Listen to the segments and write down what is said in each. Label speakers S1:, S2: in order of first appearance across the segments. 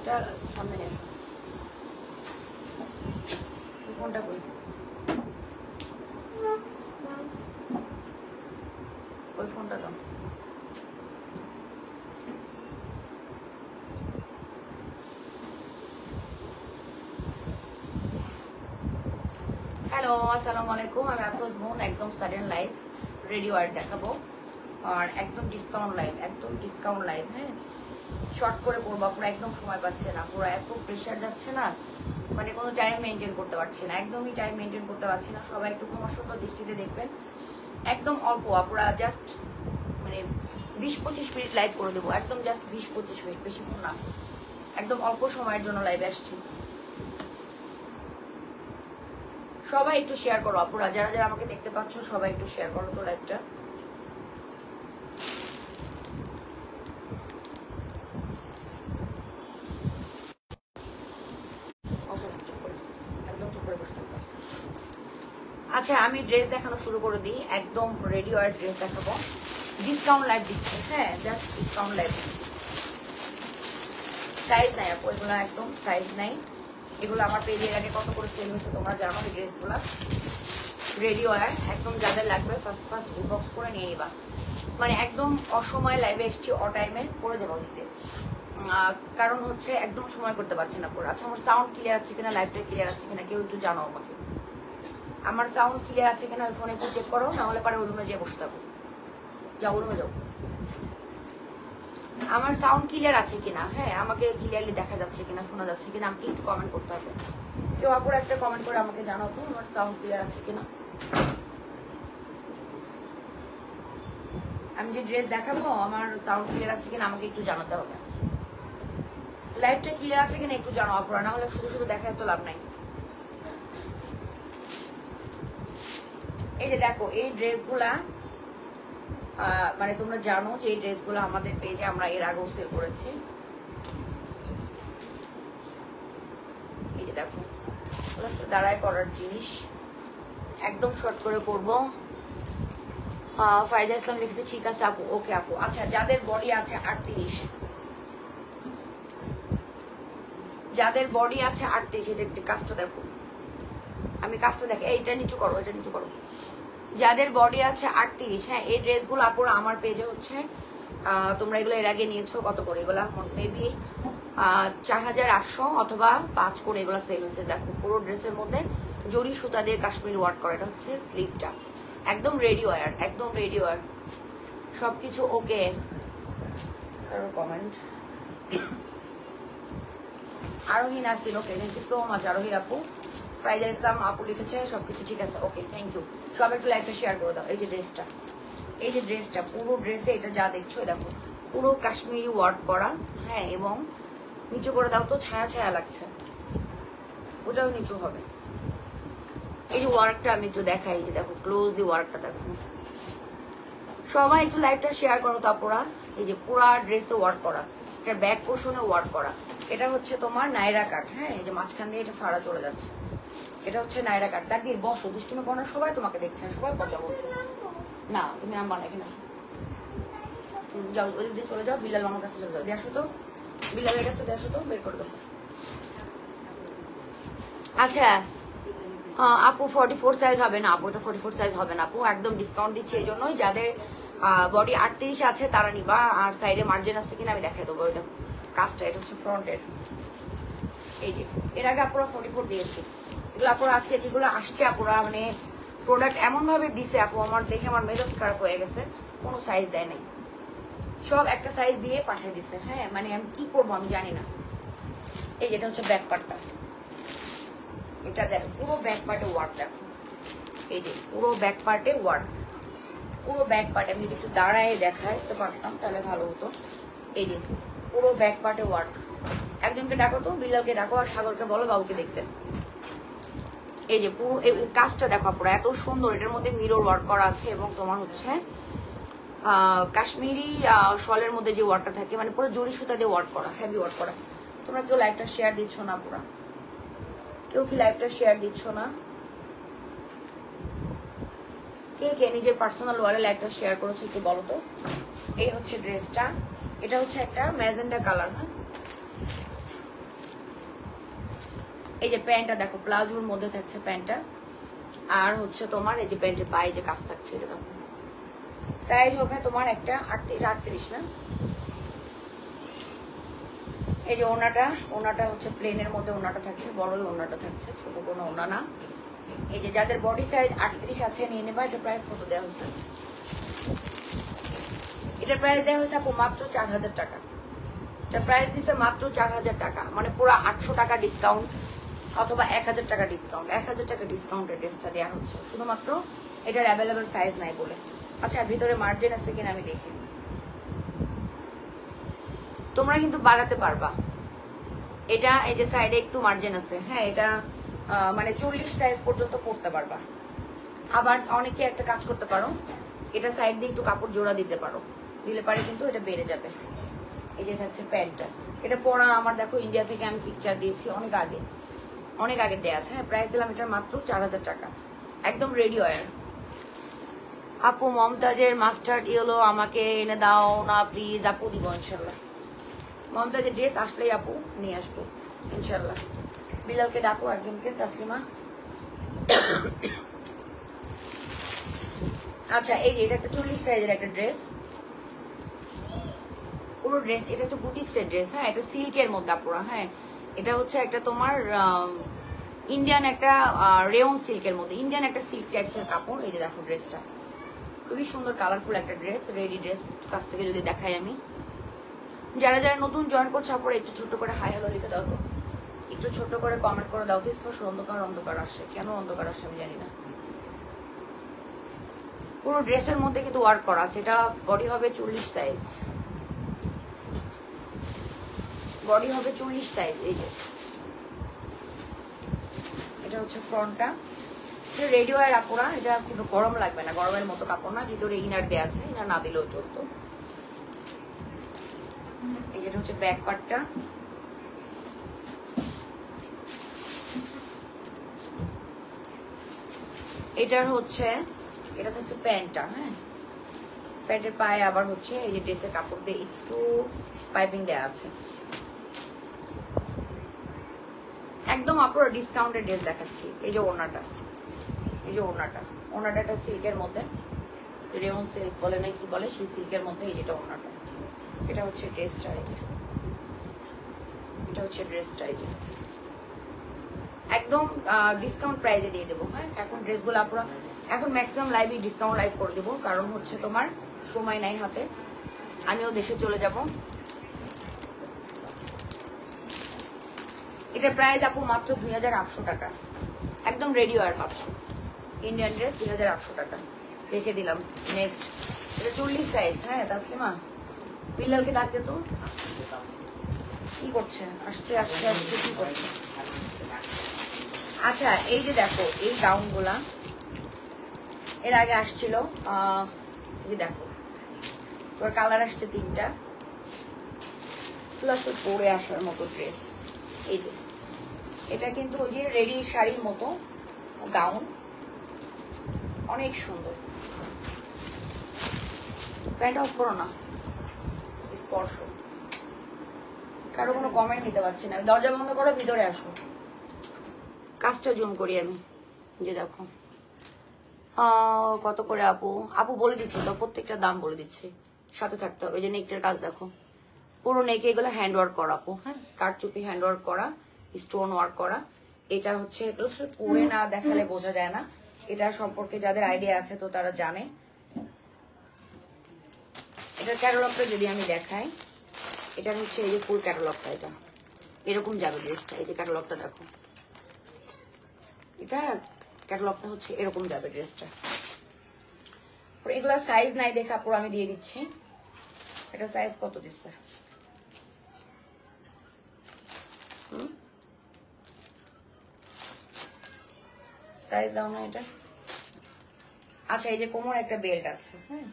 S1: লাইটটা সামনে নিয়ে আসো। ফোনটা কই? ওই ফোনটা দাও। হ্যালো, আসসালামু আলাইকুম। আমি আফরোজ বোন, একদম সাডেন লাইভ রেডি ওয়ার দেখাবো আর একদম ডিসকাউন্ট লাইভ, একদম ডিসকাউন্ট লাইভ। হ্যাঁ, শর্ট করে করবো, পুরো একদম সময় পাচ্ছে না, পুরো এত প্রেশার যাচ্ছে না, মানে কোনো টাইম মেনটেন করতে পারছি না, একদমই টাইম মেনটেন করতে পারছি না। সবাই একটু ক্ষমা সুন্দর দৃষ্টিতে দেখবেন। একদম অল্প, পুরো জাস্ট মানে 20-25 মিনিট লাইভ করে দেবো, একদম জাস্ট 20-25 মিনিট, বেশিক্ষণ না, একদম অল্প সময়ের জন্য লাইভ আসছি। সবাই একটু শেয়ার করো আপুরা, যারা যারা আমাকে দেখতে পাচ্ছ সবাই একটু শেয়ার করো তো লাইভটা। আচ্ছা, আমি ড্রেস দেখানো শুরু করে দিই। একদম রেডি ওয়ার ড্রেস দেখাবো, ডিসকাউন্ট লাইভ দিচ্ছি। হ্যাঁ, জাস্ট ডিসকাউন্ট লাইভ দিচ্ছি। সাইজ নাই আপু, এগুলো একদম সাইজ নাই। এগুলো আমার পেজের আগে কত করে সেল হয়েছে তোমরা জানো। এই ড্রেসগুলো রেডি ওয়ার, একদম যাদের লাগবে ফার্স্ট ফার্স্ট ইনবক্স করে নিয়ে নিবা। মানে একদম অসময় লাইভে এসছি, টাইমে পড়ে যাবো দিতে, কারণ হচ্ছে একদম সময় করতে পারছি না পুরো। আচ্ছা, আমার সাউন্ড ক্লিয়ার আছে কিনা, লাইভটা ক্লিয়ার আছে কিনা কেউ একটু জানো আমাকে। আমার সাউন্ড ক্লিয়ার আছে কিনা ওই ফোনে একটু চেক করো, না হলে পরে ওই রুমে যেয়ে বসে থাকো। যাও রুমে যাও। আমার সাউন্ড ক্লিয়ার আছে কিনা, হ্যাঁ আমাকে ক্লিয়ারলি দেখা যাচ্ছে কিনা, শোনা যাচ্ছে কিনা, আমাকে একটু কমেন্ট করতে হবে। কেউ আপুর একটা কমেন্ট করে আমাকে জানাও তো আমার সাউন্ড ক্লিয়ার আছে কিনা। আমি যে ড্রেস দেখাবো আমার সাউন্ড ক্লিয়ার আছে কিনা আমাকে একটু জানাতে হবে। লাইভটা ক্লিয়ার আছে কিনা একটু জানাও আপুরা, না হলে শুধু শুধু দেখায় তো লাভ নাই। এই যে দেখো, এই ড্রেসগুলা মানে তোমরা জানো যে এই ড্রেসগুলো আমাদের পেজে আমরা এর আগেও সেল করেছি। এই যে দেখো, দাঁড়ায় করার জিনিস, একদম শর্ট করে করবো। ফায়দা ইসলাম লিখেছে ঠিক আছে আপু, ওকে আপু। আচ্ছা, যাদের বডি আছে 38, যাদের বডি আছে 38, এটা একটু কাজটা দেখো, আমি কাজটা দেখো, এইটা নিচু করো, এটা নিচু করো। যাদের বডি আছে 38, হ্যাঁ এই ড্রেসগুলো আপুরা আমার পেজে হচ্ছে তোমরা এগুলো এর আগে নিয়েছো কত করে, এগুলো মেবি 4800 অথবা 5 করে এগুলো সেল হয়েছে। দেখো পুরো ড্রেসের মধ্যে জরি সুতা দিয়ে কাশ্মীরি ওয়ার্ক করা, এটা হচ্ছে স্লিভটা, একদম রেডি ওয়ার, একদম রেডি ওয়ার, সবকিছু ওকে। কারো comment Arohi Nasir, okay thank you so much Arohi আপু। ফাইজা ইসলাম আপু লিখেছে সবকিছু ঠিক আছে, ওকে থ্যাংক ইউ। সব একটু লাইভটা শেয়ার করে দাও। এই যে ড্রেসটা, এই যে ড্রেসটা, পুরো ড্রেসে এটা যা দেখছো দেখো পুরো কাশ্মীরি ওয়ার্ক করা, হ্যাঁ এবং নিচু করে দাও তো, ছায়া ছায়া লাগছে, ওটাও নিচু হবে। এই যে ওয়ার্কটা আমি একটু দেখাই, এই যে দেখো ক্লোজলি ওয়ার্কটা দেখো। সবাই একটু লাইভটা শেয়ার করো তারপরা। এই যে পুরা ড্রেসে ওয়ার্ক করা, এটার ব্যাক পোর্শনে ওয়ার্ক করা। এটা হচ্ছে তোমার নাইরা কাট, হ্যাঁ এই যে মাঝখান দিয়ে এটা ফাড়া চলে যাচ্ছে, এটা হচ্ছে নাইরা কাট। তাকে বসো, দুষ্টুমি করো, সবাই তোমাকে দেখছেন, সবাই পচা বলছে না, তুমি আমার এখানে আসো, যাও ওই দিয়ে চলে যাও, বিলাল আমার কাছে চলে যাও, দিয়ে আসো তো, বিলালের কাছে দিয়ে আসো তো, বের করে দেবো। আচ্ছা আপু 44 সাইজ হবে না আপু, এটা 44 সাইজ হবে না আপু, একদম ডিসকাউন্ট দিচ্ছি এই জন্যই। যাদের বডি 38 আছে তারা নিবা, আর সাইডে মার্জিন আছে কিনা আমি দেখাই দেবো। এটা কাজটা, এটা হচ্ছে ফ্রন্টের। এই যে এর আগে আপুরা 44 দিয়েছি, এগুলো আপুরা আজকে যেগুলো আসছে আপুরা মানে প্রোডাক্ট এমন ভাবে দিছে আপু, আমার দেখে আমার মেজাজ খারাপ হয়ে গেছে, কোনো সাইজ দেয় নাই, সব একটা সাইজ দিয়ে পাঠিয়ে দিছে। হ্যাঁ মানে আমি কি করবো আমি জানি না। এই যেটা হচ্ছে ব্যাক পার্টটা, এটা দেখো পুরো ব্যাক পার্টে ওয়ার্ক দেখো, এই যে পুরো ব্যাক পার্টে ওয়ার্ক, পুরো ব্যাক পার্টে আমি যদি একটু দাঁড়ায় দেখাতে পারতাম তাহলে ভালো হতো। এই যে পুরো ব্যাক পার্টে ওয়ার্ক। একজনকে ডাকো তো, বিলালকে ডাকো, আর সাগরকে বলো বাবুকে দেখতে। এই যে পুরো এই কাজটা দেখো পুরো এত সুন্দর, এটার মধ্যে মিরর ওয়ার্ক করা আছে এবং তোমার হচ্ছে কাশ্মীরি শলের মধ্যে যে ওয়ার্কটা থাকে মানে পুরো জরি সুতা দিয়ে ওয়ার্ক করা, হেভি ওয়ার্ক করা। তোমরা কেউ লাইভটা শেয়ার দিচ্ছ না পুরা, কেউ কি লাইভটা শেয়ার দিচ্ছ না? কে কে নিজের পার্সোনাল ওয়ালে লাইভটা শেয়ার করেছো একটু বলো তো। এই হচ্ছে ড্রেসটা, এটা হচ্ছে একটা ম্যাজেন্ডা কালার, হ্যাঁ এই যে প্যান্টটা দেখো, প্লাজোর মধ্যে থাকছে প্যান্টটা, আর হচ্ছে তোমার এই যে প্যান্টের পায়ে যে কাজ থাকছে, এটা দেখো। সাইজ হবে তোমার একটা 38 না। এই যে ওনাটা হচ্ছে প্লেনের মধ্যে ওনাটা থাকছে, বড়ই ওনাটা থাকছে, ছোট কোনো ওনা না। এই যে যাদের বডি সাইজ 38 আছে নিয়ে নেবা। এটা প্রাইস কত দেওয়া হচ্ছে? এটার প্রাইস দেওয়া হয়েছে আপু মাত্র 4000 টাকা। এটা প্রাইস দিচ্ছে মাত্র 4000 টাকা, মানে পুরো 800 টাকা ডিসকাউন্ট অথবা 1000 টাকা ডিসকাউন্ট। 1000 টাকা ডিসকাউন্টের ড্রেসটা দেওয়া হচ্ছে শুধুমাত্র এটার অ্যাভেলেবেল সাইজ নাই বলে। আচ্ছা, ভিতরে মার্জিন আছে কিনা আমি দেখি। তোমরা কিন্তু বাড়াতে পারবা এটা। এই যে সাইডে একটু মার্জিন আছে, হ্যাঁ, এটা মানে 40 সাইজ পর্যন্ত পড়তে পারবা। আবার অনেকে একটা কাজ করতে পারো, এটা সাইড দিয়ে একটু কাপড় জোড়া দিতে পারো, দিলে পারে কিন্তু এটা বেড়ে যাবে। এই যে থাকছে প্যান্টটা, এটা পরা আমার দেখো ইন্ডিয়া থেকে আমি পিকচার দিয়েছি অনেক আগে দেওয়া আছে। হ্যাঁ, প্রাইস দিলাম এটা মাত্র 4000 টাকা, একদম রেডি ওয়্যার। আপু মমতাজের মাস্টার্ড ইয়েলো আমাকে এনে দাও না প্লিজ। আপু দিব ইনশাল্লাহ, মমতাজের ড্রেস আসলেই আপু নিয়ে আসবো ইনশাল্লাহ। বিলালকে ডাকো একজনকে, তাসলিমা। আচ্ছা, এই যে এটা একটা 40 সাইজের একটা ড্রেস, পুরো ড্রেস। এটা হচ্ছে বুটিক্সের ড্রেস, হ্যাঁ, এটা সিল্কের মধ্যে আপুরা। হ্যাঁ, এটা হচ্ছে একটা তোমার ইন্ডিয়ান একটা রেয়ন সিল্কের মধ্যে, ইন্ডিয়ান একটা সিল্ক টাইপসের কাপড়। এই যে দেখো ড্রেসটা খুবই সুন্দর, কালারফুল একটা ড্রেস, রেডি ড্রেস। কাছ থেকে যদি দেখাই আমি, যারা যারা নতুন জয়েন করছে আপুরা একটু ছোট করে হাই হ্যালো লিখে দাও তো, একটু ছোট করে কমেন্ট করে দাও তো। স্পষ্ট অন্ধকার আসে, কেন অন্ধকার আসে আমি জানি না। পুরো ড্রেসের মধ্যে কিন্তু ওয়ার্ক করা আছে। এটা বডি হবে 40 সাইজ, বডি হবে 40 সাইজ। এই যে এটা হচ্ছে ফ্রন্টটা, এটা রেডি ওয়্যার আপুরা। এটা কিন্তু গরম লাগবে না, গরমের মতো কাপড় না। ভিতরে ইনার দেওয়া আছে, ইনার না দিলেও চলতো। এই যেটা হচ্ছে ব্যাক পার্টটা, এটার হচ্ছে এটা হচ্ছে প্যান্টটা। হ্যাঁ, প্যান্টের পায়ে আবার হচ্ছে এই যে ড্রেসের কাপড় দিয়ে একটু পাইপিং দেওয়া আছে। একদম আপনারা ডিসকাউন্টেড ড্রেস দেখাচ্ছি। এই যে ওড়নাটা, এই যে ওড়নাটা একটা সিল্কের মধ্যে, রেয়ন সিল্ক বলে না কি বলে, সেই সিল্কের মধ্যে এই যেটা ওড়নাটা। ঠিক আছে, এটা হচ্ছে ড্রেসটা। এই যে এটা হচ্ছে ড্রেসটা। এই যে একদম ডিসকাউন্ট প্রাইসে দিয়ে দেবো। হ্যাঁ, এখন ড্রেসগুলো আপনারা এখন ম্যাক্সিমাম লাইভে ডিসকাউন্ট লাইভ করে দেবো, কারণ হচ্ছে তোমার সময় নাই হাতে, আমিও দেশে চলে যাব। এটার প্রাইস আপু মাত্র 2800 টাকা, একদম রেডি ওয়্যার পাচ্ছ। ইন্ডিয়ান ড্রেস 2800 টাকা রেখে দিলাম। নেক্সট, এটা 40 সাইজ। হ্যাঁ তাসলিমা, বিলালকে ডাক দে তো, কি করছে? আসছে কি করছে? আচ্ছা, এই যে দেখো এই গাউনগুলা এর আগে আসছিল, এই যে দেখো ওর কালার আসছে 3টা, প্লাস পরে আসার মতো ড্রেস। এই যে এটা কিন্তু ওই যে রেডি শাড়ির মতো গাউন, অনেক সুন্দর। প্যান্ট অফ করো না, স্পর্শ। কারো কোনো কমেন্ট নিতে পারছি না, দরজা বন্ধ করো, ভিতরে আসো। কাজটা জুম করি আমি। যে দেখো কত করে আপু? আপু বলে দিচ্ছি তো, প্রত্যেকটা দাম বলে দিচ্ছি, সাথে থাকতে হবে। যে নেকটার কাজ দেখো, পুরো নেকে এগুলো হ্যান্ড ওয়ার্ক করা আপু। হ্যাঁ, কারচুপি হ্যান্ড ওয়ার্ক করা, স্টোন ওয়ার্ক করা। এটা হচ্ছে এগুলো পরে না দেখালে বোঝা যায় না। এটা সম্পর্কে যাদের আইডিয়া আছে তো তারা জানে। এটার ক্যাটালগটা যদি আমি দেখাই, এটা হচ্ছে এই যে ফুল ক্যাটালগটা, এটা এরকম যাবে ড্রেসটা। এই যে ক্যাটালগটা দেখো, এটা ক্যাটালগটা হচ্ছে এরকম যাবে ড্রেসটা। এগুলা সাইজ নাই দেখা পুরো আমি দিয়ে দিচ্ছি। এটা সাইজ কত দিচ্ছে? সাইজ দাও না এটা। আচ্ছা, এই যে কোমর একটা বেল্ট আছে। হ্যাঁ,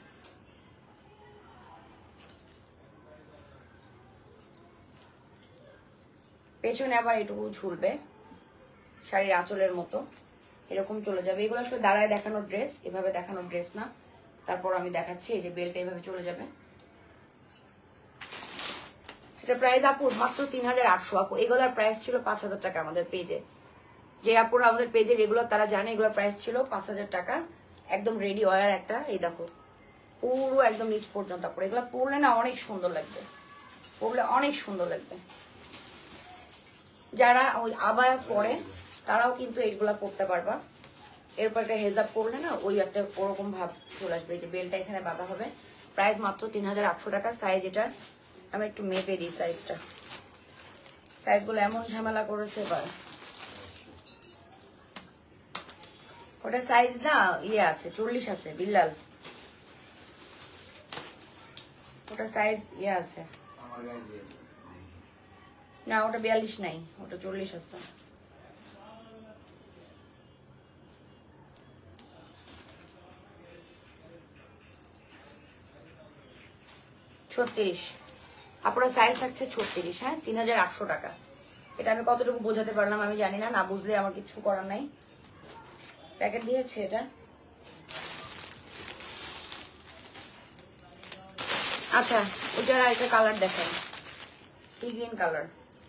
S1: পেছনে আবার এটুকু ঝুলবে শাড়ির আঁচলের মতো, এরকম চলে যাবে। এগুলো আসলে দাঁড়ায় দেখানো ড্রেস, এভাবে দেখানো ড্রেস না। তারপর আমি দেখাচ্ছি, এই যে বেল্ট এভাবে চলে যাবে। এটা প্রাইস আপু মাত্র 3800 আপু। এগুলোর প্রাইস ছিল 5000 টাকা আমাদের পেজে। যে আপুরা আমাদের পেজে রেগুলার তারা জানে এগুলোর প্রাইস ছিল 5000 টাকা। একদম রেডি ওয়ার একটা, এই দেখো পুরো একদম নিচ পর্যন্ত আপু। এগুলো পরলে না অনেক সুন্দর লাগবে, পরলে অনেক সুন্দর লাগবে। যারা ওই আবায়া পরে তারাও কিন্তু এইগুলা পরতে পারবা। এরপর একটা হেজাব পরলে না ওই একটা ওরকম ভাব চলে আসবে। যে বেলটা এখানে বাঁধা হবে। প্রাইস মাত্র 3800 টাকা। সাইজ এটার আমি একটু মেপে দিই সাইজটা। সাইজগুলো এমন ঝামেলা করেছে এবার। ওটা সাইজ না ইয়ে আছে 40 আছে বিল্লাল, ওটা সাইজ ইয়ে আছে না, ওটা 42 নাই, ওটা 40 আছে। আপনার সাইজ থাকছে 36। হ্যাঁ 3800 টাকা। এটা আমি কতটুকু বোঝাতে পারলাম আমি জানি না, না বুঝলে আমার কিছু করার নাই। প্যাকেট দিয়েছে এটা। আচ্ছা ওইটার আরেকটা কালার দেখেন, সি গ্রিন কালার।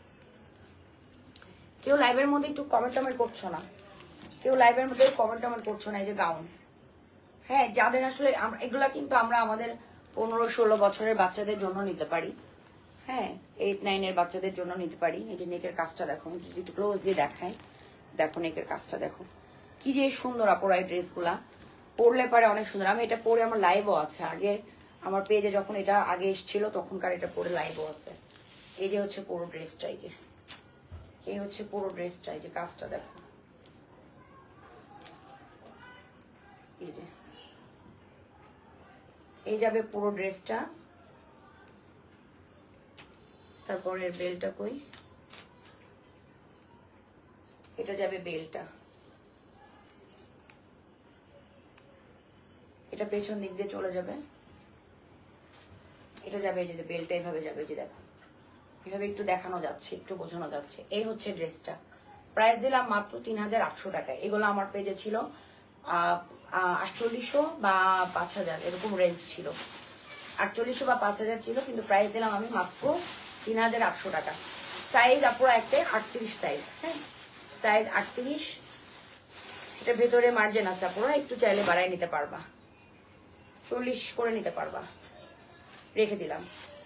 S1: কেউ লাইভের মধ্যে একটু কমেন্ট টমেন্ট করছো না, কেউ লাইভের মধ্যে কমেন্ট টমেন্ট করছো না। এই যে গাউন, হ্যাঁ যাদের আসলে এগুলা কিন্তু আমরা আমাদের 15-16 বছরের বাচ্চাদের জন্য নিতে পারি। হ্যাঁ 8-9 এর বাচ্চাদের জন্য নিতে পারি। এই যে নেকের কাজটা দেখো, যদি একটু ক্লোজ দিয়ে দেখাই, দেখো নেকের কাজটা দেখো কি যে সুন্দর আপুরা। এই ড্রেসগুলা পরলে পারে অনেক সুন্দর। আমি এটা পরে আমার লাইভও আছে, আগে আমার পেজে যখন এটা আগে এসেছিল তখনকার এটা পরে লাইভও আছে। এই যে হচ্ছে পুরো ড্রেসটা, এই যে এই হচ্ছে পুরো ড্রেসটা। এই যে কাজটা দেখো, এই যে এই যাবে পুরো ড্রেসটা। তারপরের বেলটা কই, এটা যাবে বেলটা, এটা পেছন দিক দিয়ে চলে যাবে, এটা যাবে এই যে বেলটা এইভাবে যাবে। যে দেখো এভাবে একটু দেখানো যাচ্ছে, একটু বোঝানো যাচ্ছে। এই হচ্ছে ড্রেসটা। প্রাইস দিলাম মাত্র 3800 টাকায়। এগুলো আমার পেজে ছিল 4800 বা 5000 এরকম রেঞ্জ ছিল। 4800 বা 5000 ছিল, কিন্তু প্রাইস দিলাম আমি মাত্র 3800 টাকা। সাইজ আপুরা একটা 38 সাইজ। হ্যাঁ সাইজ 38। এটা ভেতরে মার্জিন আছে আপুরা, একটু চাইলে বাড়াই নিতে পারবা, 40 করে নিতে পারবা। রেখে দিলাম।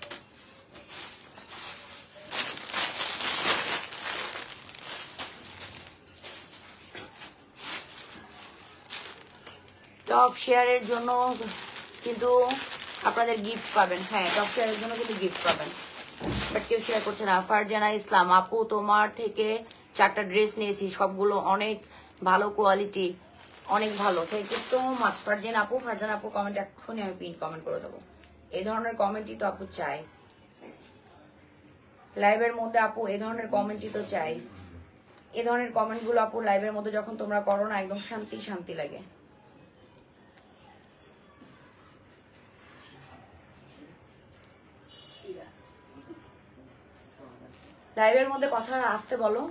S1: টপ শেয়ারের জন্য কিন্তু আপনাদের গিফট পাবেন। হ্যাঁ টপ শেয়ারের জন্য কিন্তু গিফট পাবেন, বাট কেউ শেয়ার করছে না। ফারজানা ইসলাম আপু তোমার থেকে 4টা ড্রেস নিয়েছি, সবগুলো অনেক ভালো কোয়ালিটি, অনেক ভালো। Thank you so much Farzana আপু। ফারজানা আপু কমেন্ট এক্ষুনি আমি পিন কমেন্ট করে দেবো। এই ধরনের কমেন্টই তো আপু চাই লাইভের মধ্যে। আপু এই ধরনের কমেন্টই তো চাই। এই ধরনের কমেন্টগুলো আপু লাইভের মধ্যে যখন তোমরা করো না, একদম শান্তি শান্তি লাগে। লাইভের মধ্যে কথা আসতে বলো।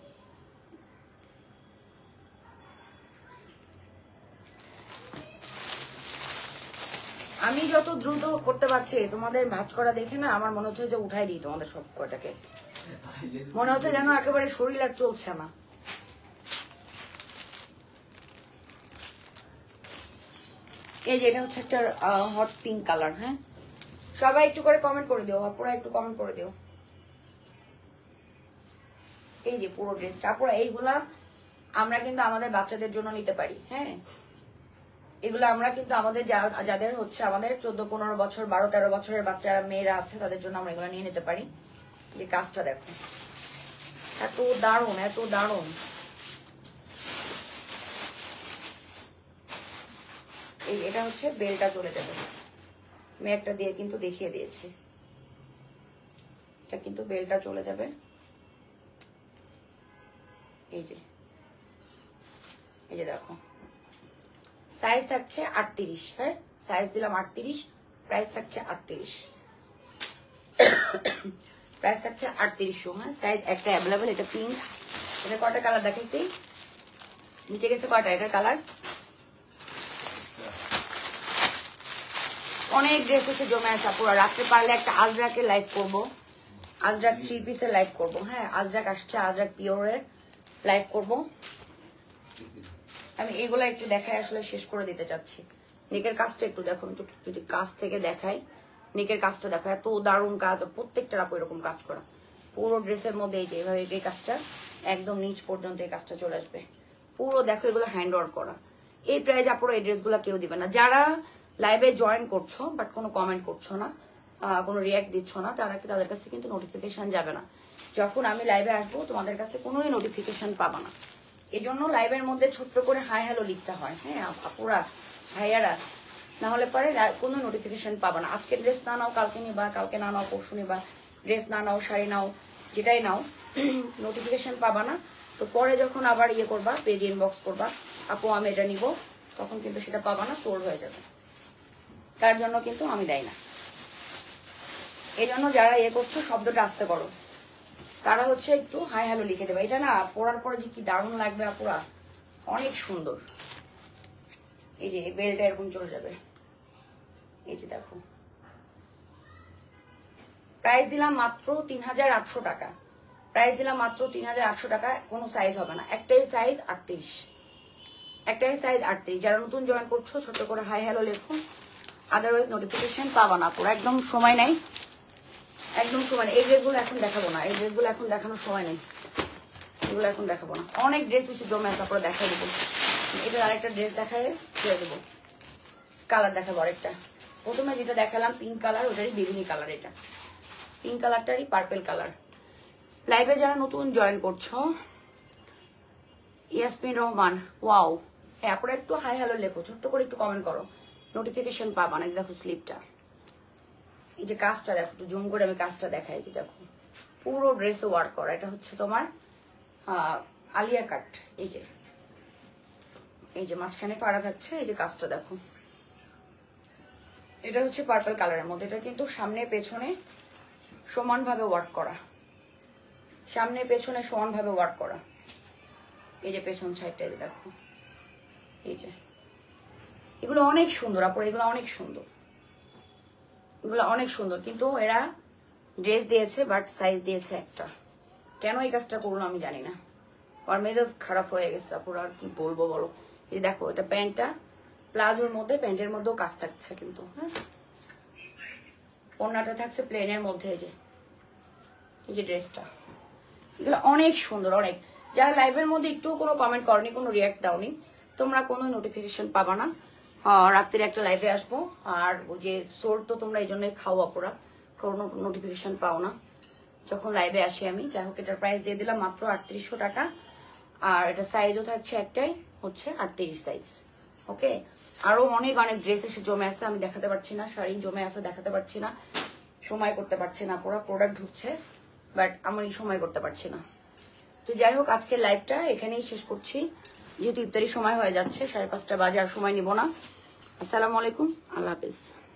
S1: আমি যত দ্রুত করতে পারছি তোমাদের ভাঁজ করা দেখে না আমার মনে হচ্ছে যে উঠাই দিই তোমাদের সব কয়টাকে। মনে হচ্ছে যেন একেবারে শরীর আর চলছে না। এই যে এটা হচ্ছে একটা হট পিঙ্ক কালার। হ্যাঁ সবাই একটু করে কমেন্ট করে দিও, আপুরা একটু কমেন্ট করে দিও। এই যে পুরো ড্রেসটা আপুরা, এইগুলা আমরা কিন্তু আমাদের বাচ্চাদের জন্য নিতে পারি। হ্যাঁ এগুলো আমরা কিন্তু আমাদের যাদের হচ্ছে আমাদের 14-15 বছর 12-13 বছরের বাচ্চারা মেয়েরা আছে তাদের জন্য আমরা এগুলো নিয়ে নিতে পারি। যে কাজটা দেখো এত দারুণ, এত দারুণ। এই এটা হচ্ছে বেলটা চলে যাবে, আমি একটা দিয়ে কিন্তু দেখিয়ে দিয়েছি। এটা কিন্তু বেলটা চলে যাবে। এই যে এই যে দেখো সাইজ থাকছে 38। হ্যাঁ সাইজ দিলাম 38, প্রাইস থাকছে 38। প্রাইস থাকছে 3800। হ্যাঁ সাইজ একটা অ্যাভেলেবেল। এটা পিঙ্ক। এটা কয়টা কালার দেখাইছি, নিচে গেছে কয়টা এটা কালার। অনেক ড্রেস এসে জমে আছে পুরো। রাত্রে পারলে একটা আজরাকে লাইভ করবো, আজরাক 3 পিসের লাইভ করব। হ্যাঁ আজরাক আসছে, আজরাক পিওরের লাইভ করব। আমি এগুলা একটু দেখাই, আসলে শেষ করে দিতে চাচ্ছি। নেকের কাজটা একটু দেখুন, যদি কাজ থেকে দেখাই, নেকের কাজটা দেখা, এত দারুণ কাজ, প্রত্যেকটার আপু এরকম কাজ করা। পুরো ড্রেসের মধ্যে এই যে এইভাবে এই কাজটা একদম নিচ পর্যন্ত এই কাজটা চলে আসবে। পুরো দেখো এগুলো হ্যান্ড ওয়ার্ক করা। এই প্রাইজ আপুরা এই ড্রেসগুলো কেউ দিবে না। যারা লাইভে জয়েন করছো বাট কোনো কমেন্ট করছো না, কোনো রিয়াক্ট দিচ্ছ না, তাদের কাছে কিন্তু নোটিফিকেশন যাবে না। যখন আমি লাইভে আসবো তোমাদের কাছে কোনোই নোটিফিকেশন পাবা না। এই জন্য লাইভের মধ্যে ছোট্ট করে হাই হ্যালো লিখতে হয়। হ্যাঁ আপুরা ভাইয়ারা, না হলে পরে কোনো নোটিফিকেশন পাবা না। আজকে ড্রেস না নাও কালকে নিবা, কালকে না নাও পরশু নিবা, ড্রেস না নাও শাড়ি নাও, যেটাই নাও নোটিফিকেশন পাবা না। তো পরে যখন আবার ইয়ে করবা, পেজ ইনবক্স করবা, আপু আমি এটা নিব, তখন কিন্তু সেটা পাবা না, সোল্ড হয়ে যাবে। তার জন্য কিন্তু আমি দেই না। এই জন্য যারা ইয়ে করছো শব্দটা আস্তে করো, তারা হচ্ছে একটু হাই হ্যালো লিখে দেবে। এটা না পরার পরে যে কি দারুণ লাগবে আপুরা, অনেক সুন্দর। এই যে বেলটা এরকম চলে যাবে, এই যে দেখো। প্রাইস দিলাম মাত্র 3800 টাকা, প্রাইস দিলাম মাত্র 3800 টাকা। কোনো সাইজ হবে না, একটাই সাইজ 38, একটাই সাইজ 38। যারা নতুন জয়েন করছো ছোট করে হাই হ্যালো লেখো, আদারওয়াইজ নোটিফিকেশন পাবা না পুরো। একদম সময় নাই, একদম সময় নেই। এই ড্রেসগুলো এখন দেখাবো না, এই ড্রেসগুলো এখন দেখানোর সময় নেই, এগুলো এখন দেখাবো না। অনেক ড্রেস বেশি জমে আছে, তারপরে দেখাই দেবো। এটা আরেকটা ড্রেস দেখায় ছেড়ে দেবো, কালার দেখাবো আরেকটা। প্রথমে যেটা দেখালাম পিঙ্ক কালার, ওটারই বেগুনি কালার, এটা পিঙ্ক কালারটারই পার্পেল কালার। লাইভে যারা নতুন জয়েন করছো, ইয়াসমিন রহমান, ওয়াও। হ্যাঁ আপনারা একটু হাই হ্যালো লেখো, ছোট্ট করে একটু কমেন্ট করো, নোটিফিকেশন পাবা না। দেখো স্লিপটা, এই যে কাজটা দেখো, একটু জুম করে আমি কাজটা দেখাই। কি দেখো, পুরো ড্রেসে ওয়ার্ক করা। এটা হচ্ছে তোমার আলিয়া কাট, এই যে এই যে মাঝখানে পাড়া যাচ্ছে, এই যে কাজটা দেখো। এটা হচ্ছে পার্পল কালারের মধ্যে। এটা কিন্তু সামনে পেছনে সমানভাবে ওয়ার্ক করা, সামনে পেছনে সমানভাবে ওয়ার্ক করা। এই যে পেছন সাইডটা দেখো, এই যে এগুলো অনেক সুন্দর আপুরা, এগুলো অনেক সুন্দর, এগুলো অনেক সুন্দর। কিন্তু এরা ড্রেস দিয়েছে বাট সাইজ দিয়েছে একটা। কেন এই কাজটা করলো আমি জানি না, আর মেজাজ খারাপ হয়ে গেছে আপুরা, আর কি বলবো বলো। এই দেখো এটা প্যান্টটা, প্লাজোর মধ্যে, প্যান্টের মধ্যেও কাজ থাকছে কিন্তু। হ্যাঁ ওড়নাটা থাকছে প্লেনের মধ্যে। এই যে ড্রেসটা, এগুলো অনেক সুন্দর অনেক। যারা লাইভের মধ্যে একটু কোনো কমেন্ট করনি, কোনো রিয়াক্ট দাওনি, তোমরা কোনো নোটিফিকেশন পাবা না। রাত্রে একটা লাইভে আসবো, আর ওই যে সোল তো তোমরা এই জন্যই খাও আপুরা, কোনো নোটিফিকেশন পাও না যখন লাইভে আসি আমি। যাই হোক এটার প্রাইস দিয়ে দিলাম মাত্র 3800 টাকা। আর এটা সাইজও থাকছে একটাই, হচ্ছে 38 সাইজ। ওকে, আরো অনেক অনেক ড্রেস এসে জমে আছে, আমি দেখাতে পারছি না। শাড়ি জমে আছে, দেখাতে পারছি না, সময় করতে পারছি না। পুরো প্রোডাক্ট ঢুকছে বাট আমি সময় করতে পারছি না। তো যাই হোক আজকের লাইভটা এখানেই শেষ করছি, যেহেতু ইফতারি সময় হয়ে যাচ্ছে, 5:30 বাজে, আর সময় নিব না। আসসালামু আলাইকুম, আল্লাহ হাফিজ।